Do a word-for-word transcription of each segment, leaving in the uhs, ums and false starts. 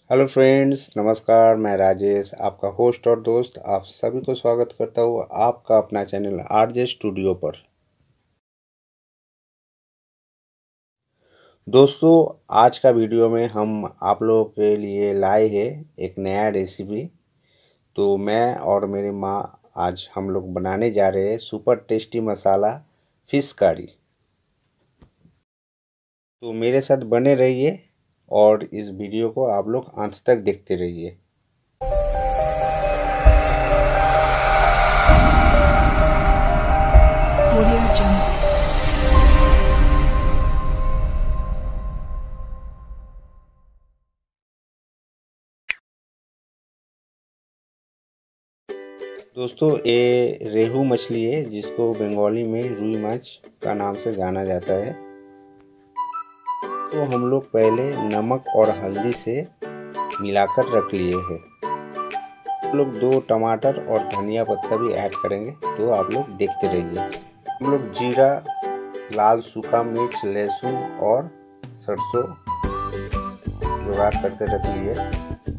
Hello friends, नमस्कार। मैं राजेश, आपका होस्ट और दोस्त, आप सभी को स्वागत करता हूँ आपका अपना चैनल आरजे स्टूडियो पर। दोस्तों, आज का वीडियो में हम आप लोगों के लिए लाए हैं एक नया रेसिपी। तो मैं और मेरी माँ आज हम लोग बनाने जा रहे हैं सुपर टेस्टी मसाला फिश करी। तो मेरे साथ बने रहिए और इस वीडियो को आप लोग अंत तक देखते रहिए। Audio Jungle. दोस्तों, ये रेहू मछली है जिसको बंगाली में रुई माछ का नाम से जाना जाता है। तो हम लोग पहले नमक और हल्दी से मिलाकर रख लिए हैं। हम लोग दो टमाटर और धनिया पत्ता भी ऐड करेंगे, तो आप लोग देखते रहिए। हम लोग जीरा, लाल सूखा मिर्च, लहसुन और सरसों जुगाड़ करके रख लिए।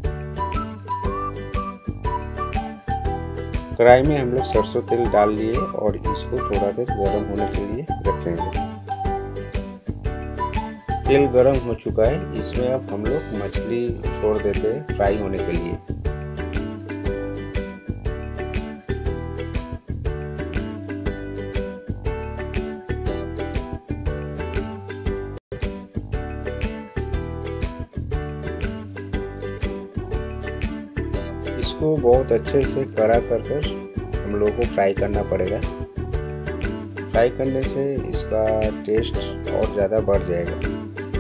कढ़ाई में हम लोग सरसों तेल डाल लिए और इसको थोड़ा देर गर्म होने के लिए रखेंगे। तेल गर्म हो चुका है, इसमें अब हम लोग मछली छोड़ देते हैं फ्राई होने के लिए। इसको बहुत अच्छे से कड़ा कर कर हम लोगों को फ्राई करना पड़ेगा। फ्राई करने से इसका टेस्ट और ज़्यादा बढ़ जाएगा।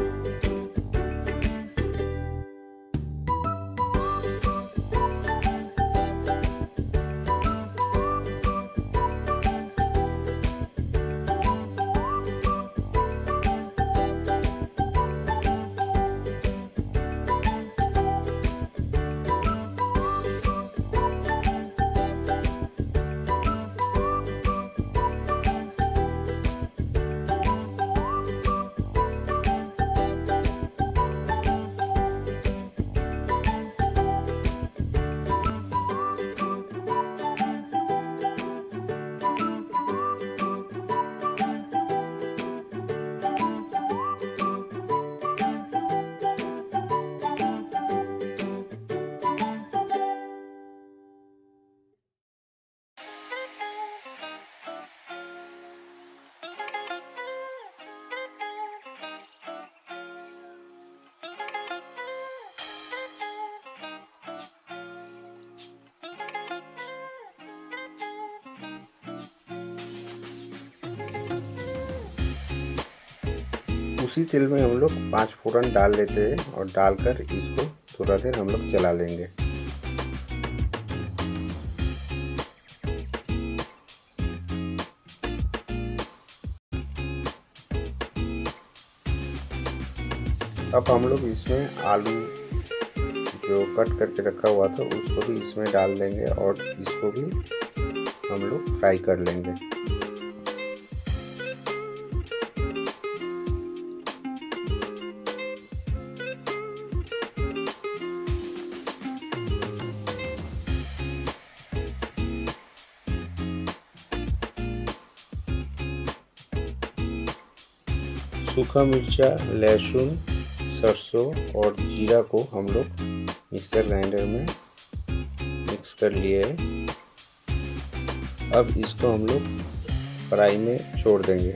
उसी तेल में हम लोग पांच फोड़न डाल लेते हैं और डालकर इसको थोड़ा देर हम लोग चला लेंगे। अब हम लोग इसमें आलू जो कट करके रखा हुआ था उसको भी इसमें डाल देंगे और इसको भी हम लोग फ्राई कर लेंगे। सूखा मिर्चा, लहसुन, सरसों और जीरा को हम लोग मिक्सर ग्राइंडर में मिक्स कर लिए हैं। अब इसको हम लोग फ्राई में छोड़ देंगे।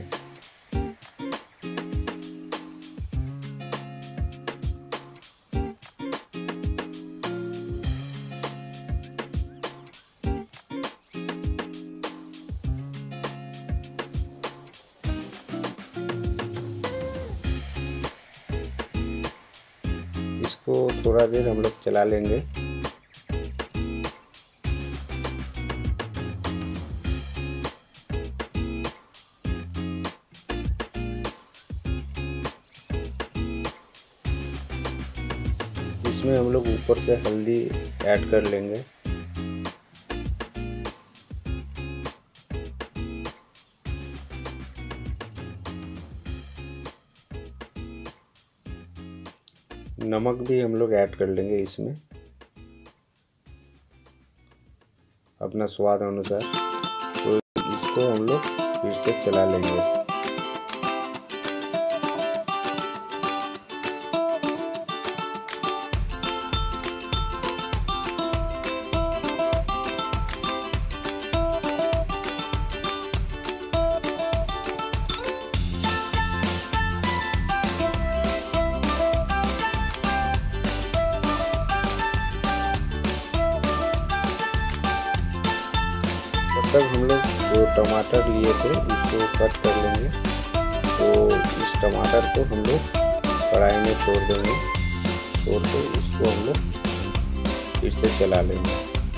इसको थोड़ा देर हम लोग चला लेंगे। इसमें हम लोग ऊपर से हल्दी ऐड कर लेंगे। नमक भी हम लोग ऐड कर लेंगे इसमें अपना स्वाद अनुसार। तो इसको हम लोग फिर से चला लेंगे। तब तक हम लोग जो टमाटर लिए थे इसको कट कर लेंगे। तो इस टमाटर को हम लोग कढ़ाई में छोड़ देंगे। छोड़ के इसको हम लोग फिर से चला लेंगे।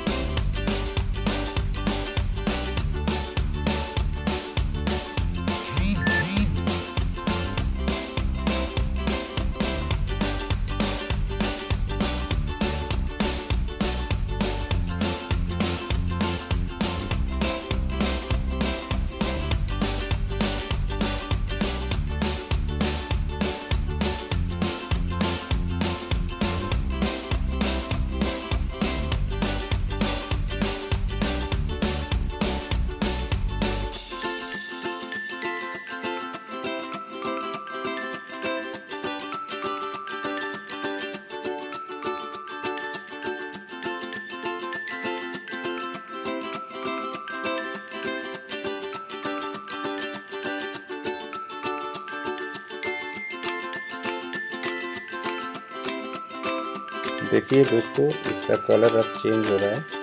देखिए दोस्तों, इसका कलर अब चेंज हो रहा है।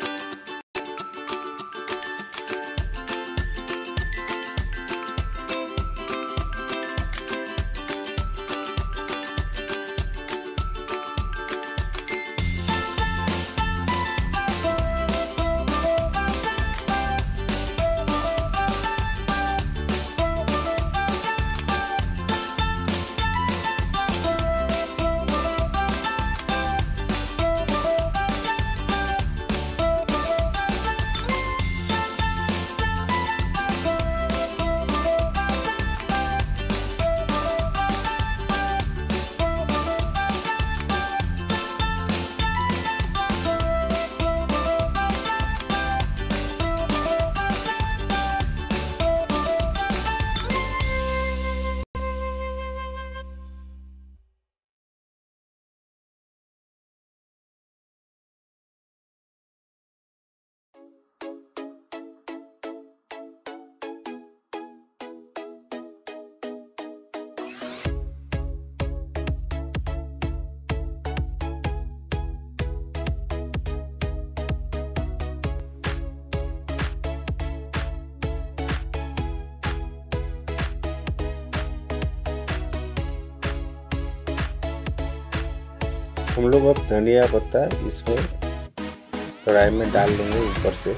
हम लोग अब धनिया पत्ता इसमें कढ़ाई में डाल देंगे ऊपर से।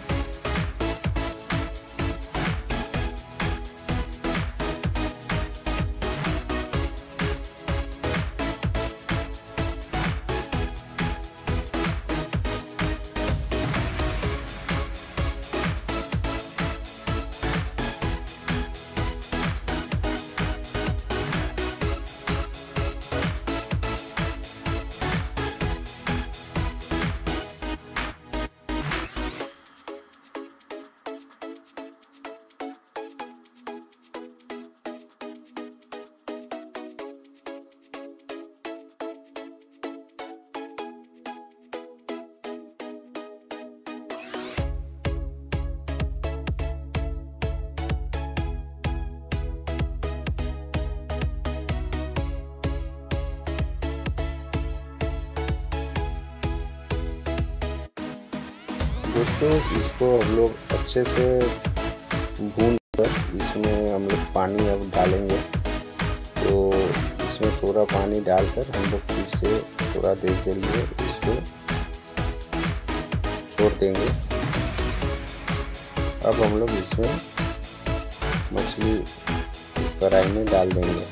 दोस्तों, इसको हम लोग अच्छे से भून कर इसमें हम लोग पानी अब डालेंगे। तो इसमें थोड़ा पानी डालकर हम लोग फिर से थोड़ा देर के लिए इसको छोड़ देंगे। अब हम लोग इसमें मछली कढ़ाई में डाल देंगे।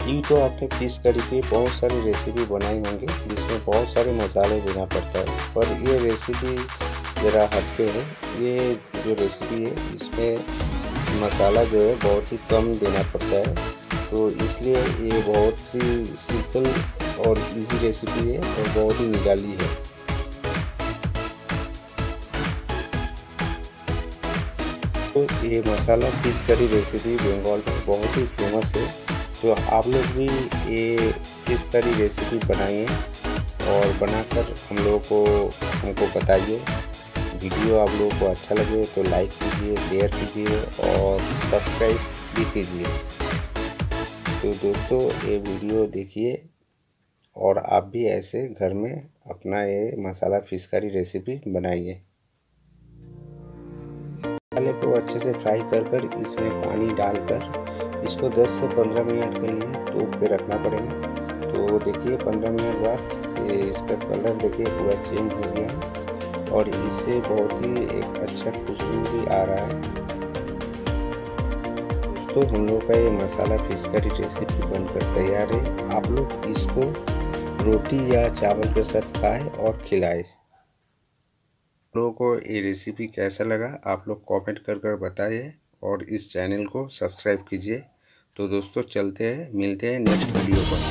यूँ तो आपने फिश करी की बहुत सारी रेसिपी बनाई होंगी जिसमें बहुत सारे मसाले देना पड़ता है, पर ये रेसिपी ज़रा हटके है। ये जो रेसिपी है इसमें मसाला जो है बहुत ही कम देना पड़ता है, तो इसलिए ये बहुत सी सिंपल और इजी रेसिपी है और बहुत ही निराली है। तो ये masala fish curry recipe Bengal में बहुत ही फेमस है, तो आप लोग भी ये फिश करी रेसिपी बनाइए और बनाकर हम लोगों को हमको बताइए। वीडियो आप लोगों को अच्छा लगे तो लाइक कीजिए, शेयर कीजिए और सब्सक्राइब भी कीजिए। तो दोस्तों ये वीडियो देखिए और आप भी ऐसे घर में अपना ये मसाला फिश करी रेसिपी बनाइए। मसाले को अच्छे से फ्राई कर कर इसमें पानी डालकर इसको दस से पंद्रह मिनट के लिए तोप पे रखना पड़ेगा। तो देखिए पंद्रह मिनट बाद ये इसका कलर देखिए पूरा चेंज हो गया है और इससे बहुत ही एक अच्छा खुशबू भी आ रहा है। तो हम लोग का ये मसाला फिश करी रेसिपी बनकर तैयार है। आप लोग इसको रोटी या चावल के साथ खाएं और खिलाएं। लोगों को ये रेसिपी कैसा लगा आप लोग कमेंट कर कर बताइए और इस चैनल को सब्सक्राइब कीजिए। तो दोस्तों चलते हैं, मिलते हैं नेक्स्ट वीडियो पर।